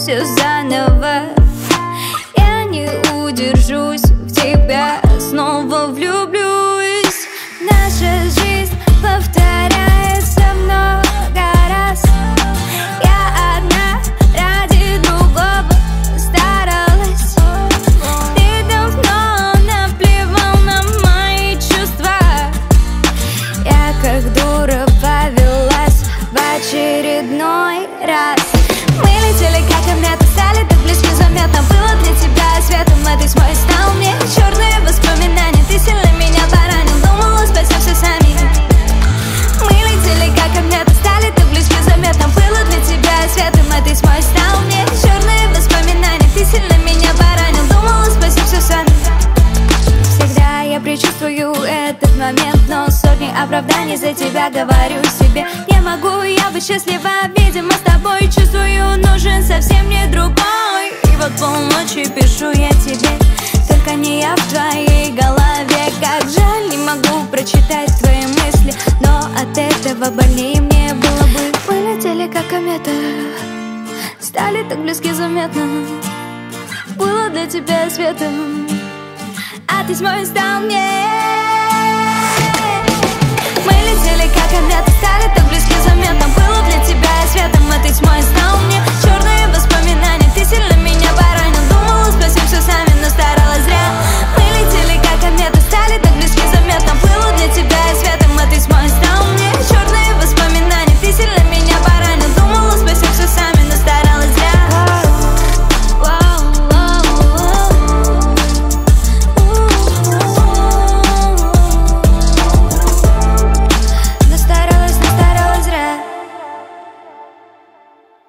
все заново. Я не удержусь, в тебя снова влюблюсь. Наша жизнь повторяется много раз. Я одна ради другого старалась. Ты давно наплевал на мои чувства. Я как дура повелась в очередной раз. Мы летели, как комета, стали так близки, заметно. Было для тебя светом, это тьмой стал. Мне черные воспоминания, ты сильно меня поранил. Думала, спасём сами. Мы летели, как комета, стали так близки, заметно. Было для тебя светом, это тьмой стал. Мне черные воспоминания, ты сильно меня поранил. Думала, спасём сами. Всегда я предчувствую этот момент, но сотни оправданий за тебя говорю себе. Не могу я быть счастлива, видимо, с тобой. Чувствую, нужен совсем не другой. И вот полночи пишу я тебе, только не я в твоей голове. Как жаль, не могу прочитать твои мысли, но от этого больнее мне было бы. Мы летели, как комета, стали так близки, заметно. Было для тебя светом, а ты тьмой стал мне.